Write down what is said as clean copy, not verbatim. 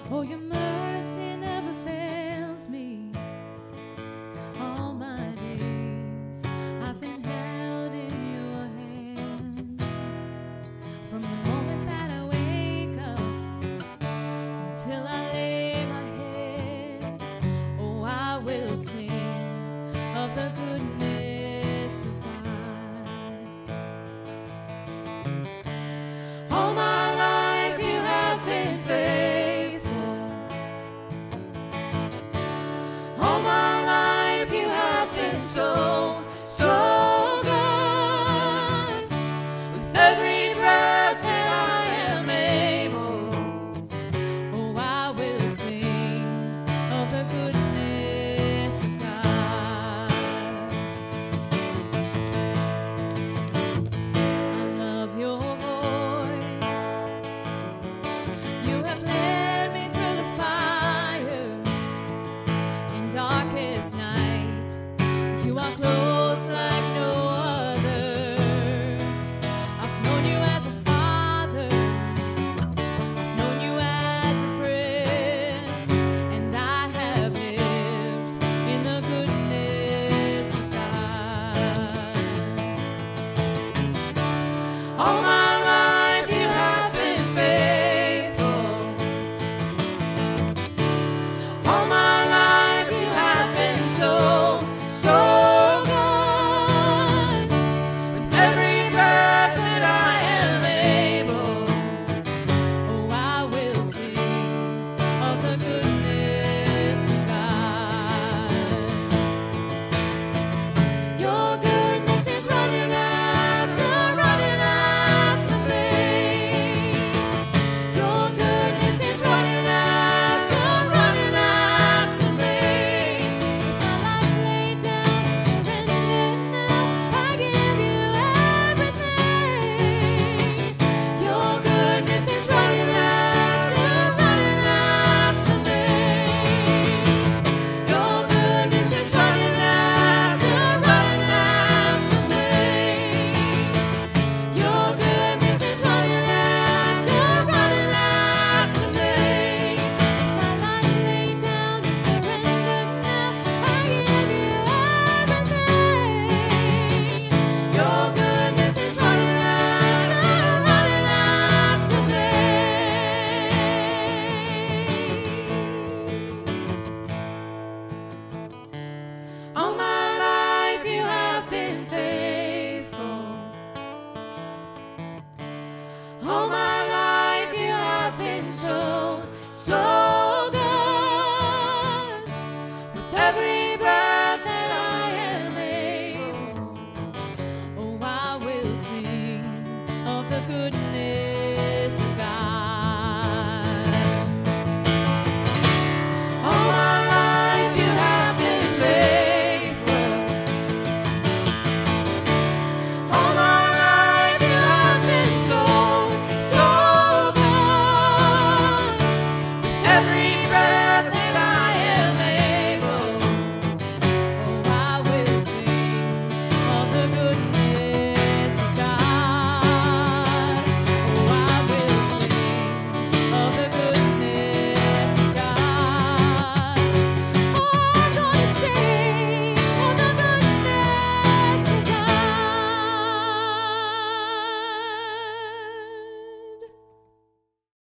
Oh, your mercy never fails me. All my days I've been held in your hands. From the moment that I wake up until I lay my head, oh, I will sing of the goodness of God. All my life you have been faithful. All my life you have been so, so good. With every breath that I am able, oh, I will sing of the goodness of God. I love your voice. You have led me through the fire in darkest night. You are close like no other. I've known you as a father. I've known you as a friend. And I have lived in the goodness of God. All my life you have been faithful. All my life you have been so, so good. With every breath that I am able, oh, I will sing of the goodness of God. Your goodness is running after me. Your goodness is running after me. With my life laid down, surrendered now, I give you everything. Your goodness is running after me. Your goodness is running after me. Your goodness is running after me. My life laid down and surrendered now, I give you everything. Your goodness is running after me. All my life you have been faithful. All my life you have been so, so good. With every breath that I am able, oh, I will sing of the goodness